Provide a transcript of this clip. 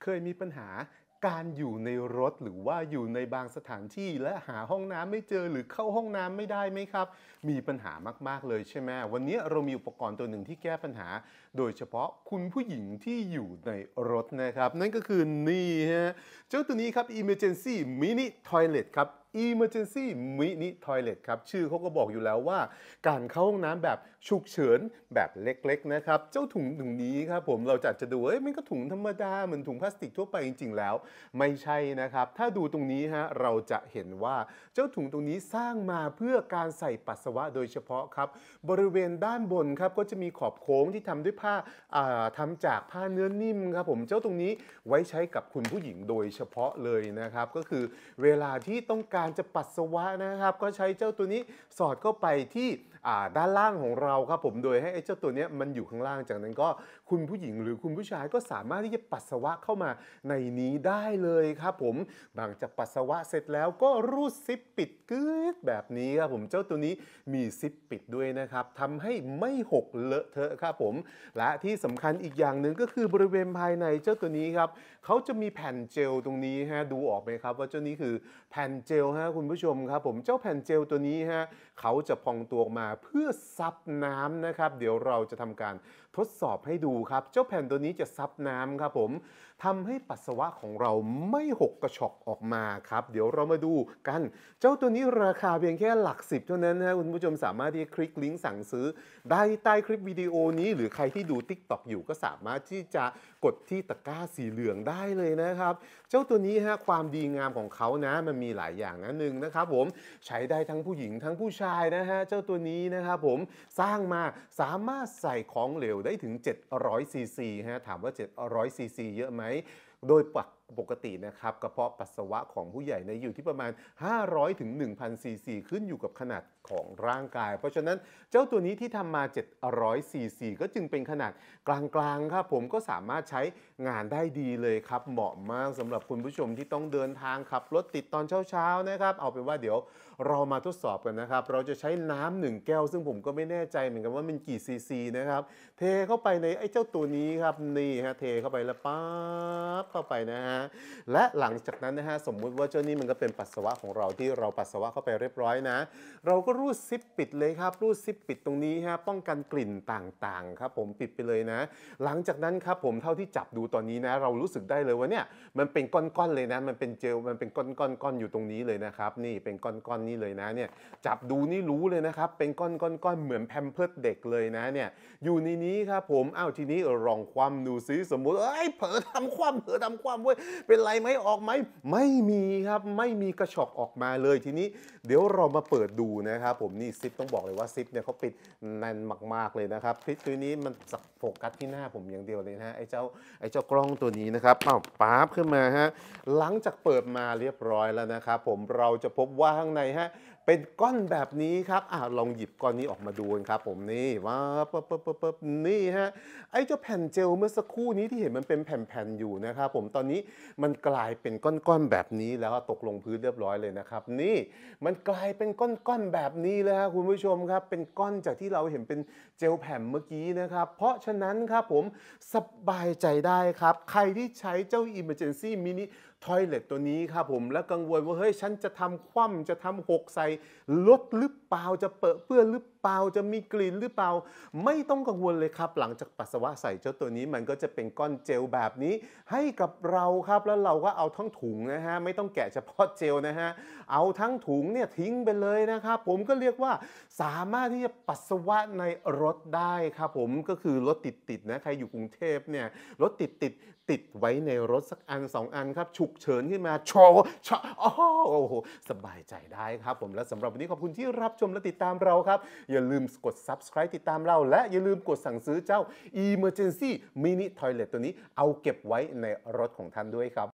เคยมีปัญหาการอยู่ในรถหรือว่าอยู่ในบางสถานที่และหาห้องน้ำไม่เจอหรือเข้าห้องน้ำไม่ได้ไหมครับมีปัญหามากๆเลยใช่ไหมวันนี้เรามีอุปกรณ์ตัวหนึ่งที่แก้ปัญหาโดยเฉพาะคุณผู้หญิงที่อยู่ในรถนะครับนั่นก็คือนี่ฮะเจ้าตัวนี้ครับ Emergency Mini Toilet ครับ Emergency Mini Toilet ครับชื่อเขาก็บอกอยู่แล้วว่าการเข้าห้องน้ำแบบฉุกเฉินแบบเล็กๆนะครับเจ้าถุงนี้ครับผมเราจะดูมันก็ถุงธรรมดาเหมือนถุงพลาสติกทั่วไปจริงๆแล้วไม่ใช่นะครับถ้าดูตรงนี้ฮะเราจะเห็นว่าเจ้าถุงตรงนี้สร้างมาเพื่อการใส่ปัสสาวะโดยเฉพาะครับบริเวณด้านบนครับก็จะมีขอบโค้งที่ทำด้วยผ้าทำจากผ้าเนื้อนิ่มครับผมเจ้าตรงนี้ไว้ใช้กับคุณผู้หญิงโดยเฉพาะเลยนะครับก็คือเวลาที่ต้องการจะปัสสาวะนะครับก็ใช้เจ้าตัวนี้สอดเข้าไปที่ด้านล่างของเราครับผมโดยให้ไอ้เจ้าตัวนี้มันอยู่ข้างล่างจากนั้นก็คุณผู้หญิงหรือคุณผู้ชายก็สามารถที่จะปัสสาวะเข้ามาในนี้ได้เลยครับผมหลังจากปัสสาวะเสร็จแล้วก็รูดซิปปิดกึ๊ดแบบนี้ครับผมเจ้าตัวนี้มีซิปปิดด้วยนะครับทำให้ไม่หกเลอะเทอะครับผมและที่สำคัญอีกอย่างหนึ่งก็คือบริเวณภายในเจ้าตัวนี้ครับเขาจะมีแผ่นเจลตรงนี้ฮะดูออกไหมครับว่าเจ้านี้คือแผ่นเจลฮะคุณผู้ชมครับผมเจ้าแผ่นเจลตัวนี้ฮะเขาจะพองตัวออกมาเพื่อซับน้ำนะครับเดี๋ยวเราจะทำการทดสอบให้ดูครับเจ้าแผ่นตัวนี้จะซับน้ำครับผมทำให้ปัสสาวะของเราไม่หกกระชอกออกมาครับเดี๋ยวเรามาดูกันเจ้าตัวนี้ราคาเพียงแค่หลักสิบเท่านั้นนะคุณผู้ชมสามารถที่จะคลิกลิงก์สั่งซื้อได้ใต้คลิปวิดีโอนี้หรือใครที่ดู TikTok อยู่ก็สามารถที่จะกดที่ตะกร้าสีเหลืองได้เลยนะครับเจ้าตัวนี้ฮะความดีงามของเขานะมันมีหลายอย่างนะหนึ่งนะครับผมใช้ได้ทั้งผู้หญิงทั้งผู้ชายนะฮะเจ้าตัวนี้นะครับผมสร้างมาสามารถใส่ของเหลวได้ถึง700ซีซีฮะถามว่า700ซีซีเยอะไหมโดยปกตินะครับกระเพาะปัสสาวะของผู้ใหญ่อยู่ที่ประมาณ500ถึง 1,000 ซีซีขึ้นอยู่กับขนาดของร่างกายเพราะฉะนั้นเจ้าตัวนี้ที่ทำมา700ซีซีก็จึงเป็นขนาดกลางๆครับผมก็สามารถใช้งานได้ดีเลยครับเหมาะมากสำหรับคุณผู้ชมที่ต้องเดินทางขับรถติดตอนเช้าๆนะครับเอาเป็นว่าเดี๋ยวเรามาทดสอบกันนะครับเราจะใช้น้ำ1แก้วซึ่งผมก็ไม่แน่ใจเหมือนกันว่ามันกี่ซีซีนะครับเทเข้าไปในไอ้เจ้าตัวนี้ครับนี่ฮะเทเข้าไปแล้วปั๊บเข้าไปนะฮะและหลังจากนั้นนะฮะสมมุติว่าเจ้านี้มันก็เป็นปัสสาวะของเราที่เราปัสสาวะเข้าไปเรียบร้อยนะเราก็รูดซิปปิดเลยครับรูดซิปปิดตรงนี้ฮะป้องกันกลิ่นต่างๆครับผมปิดไปเลยนะหลังจากนั้นครับผมเท่าที่จับดูตอนนี้นะเรารู้สึกได้เลยว่าเนี่ยมันเป็นก้อนๆเลยนะมันเป็นเจลมันเป็นก้อนๆอยู่ตรงนี้เลยนะครับนี่เป็นก้อนๆนี่เลยนะเนี่ยจับดูนี่รู้เลยนะครับเป็นก้อนๆเหมือนแพมเพิร์สเด็กเลยนะเนี่ยอยู่ในนี้ครับผมทีนี้ลองคว่ำดูซิสมมุติเผลอทำคว่ำเว้ยเป็นไรไหมออกไหมไม่มีครับไม่มีกระชอกออกมาเลยทีนี้เดี๋ยวเรามาเปิดดูนะครับผมนี่ซิปต้องบอกเลยว่าซิปเนี่ยเขาปิดแน่นมากๆเลยนะครับคลิปตัวนี้มันโฟกัสที่หน้าผมอย่างเดียวเลยนะฮะไอ้เจ้ากล้องตัวนี้นะครับป๊าบขึ้นมาฮะหลังจากเปิดมาเรียบร้อยแล้วนะครับผมเราจะพบว่าข้างในฮะเป็นก้อนแบบนี้ครับลองหยิบก้อนนี้ออกมาดูกันครับผมนี่ว้าปึ๊บนี่ฮะไอ้เจ้าแผ่นเจลเมื่อสักครู่นี้ที่เห็นมันเป็นแผ่นๆอยู่นะครับผมตอนนี้มันกลายเป็นก้อนๆแบบนี้แล้วตกลงพื้นเรียบร้อยเลยนะครับนี่มันกลายเป็นก้อนๆแบบนี้แล้วครับคุณผู้ชมครับเป็นก้อนจากที่เราเห็นเป็นเจลแผ่นเมื่อกี้นะครับเพราะฉะนั้นครับผมสบายใจได้ครับใครที่ใช้เจ้า Emergency Mini Toilet ตัวนี้ครับผมและกังวลว่าเฮ้ยฉันจะทำคว่ำจะทำหกใส่ลดหรือเปล่าจะเปื้อนหรือเปล่าจะมีกลิ่นหรือเปล่าไม่ต้องกังวลเลยครับหลังจากปัสสาวะใส่เจ้าตัวนี้มันก็จะเป็นก้อนเจลแบบนี้ให้กับเราครับแล้วเราก็เอาทั้งถุงนะฮะไม่ต้องแกะเฉพาะเจลนะฮะเอาทั้งถุงเนี่ยทิ้งไปเลยนะครับผมก็เรียกว่าสามารถที่จะปัสสาวะในรถได้ครับผมก็คือรถติดนะใครอยู่กรุงเทพเนี่ยรถติดไว้ในรถสักอัน2อันครับฉุกเฉินขึ้นมาโอ้โหสบายใจได้ครับผมและสำหรับวันนี้ขอบคุณที่รับชมและติดตามเราครับอย่าลืมกด Subscribe ติดตามเราและอย่าลืมกดสั่งซื้อเจ้า Emergency Mini Toilet ตัวนี้เอาเก็บไว้ในรถของท่านด้วยครับ